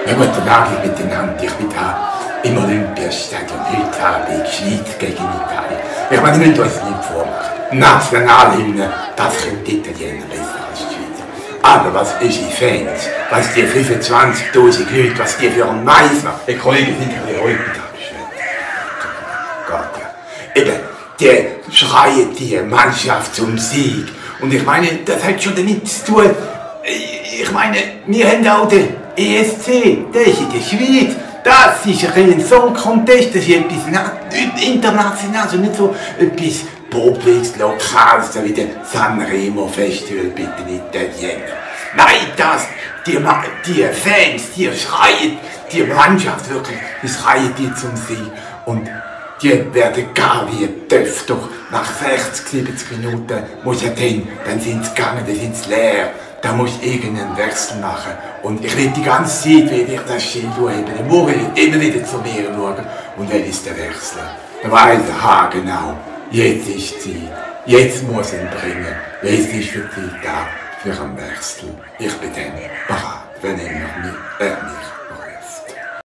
Ja gut, der Nagel miteinander. Ich bin da im Olympiastadion. Heute habe ich Schweiz gegen Italien. Ich meine, wir müssen uns nicht vormachen. Nationalhymne, das können die Italiener besser als die Schweizer. Aber was unsere Fans, was die 25.000 Leute, was die für einen Mais machen. Die Kollegen sind ja heute Gott, ja. Eben, die schreien die Mannschaft zum Sieg. Und ich meine, das hat schon damit zu tun. Ich meine, wir haben auch den ESC, der ist in der Schweiz. Das ist ein Song Contest, das ist etwas international, also nicht so etwas Popliges, Lokales, so wie der Sanremo Festival bei den Italienern. Nein, die Fans, die schreien, die Mannschaft wirklich, die schreien die zum Sieg. Und die werden gar wie Töpf, doch nach 60, 70 Minuten muss ja dann sind sie gegangen, dann sind sie leer. Da muss ich irgendeinen Wechsel machen. Und ich will die ganze Zeit, wenn ich das Schild hebe, dann muss ich immer wieder zu mir schauen. Und dann ist der Wechsel. Dann weiss er, genau, jetzt ist die Zeit. Jetzt muss ich ihn bringen. Jetzt ist die Zeit da für einen Wechsel. Ich bin dann bereit, wenn er mich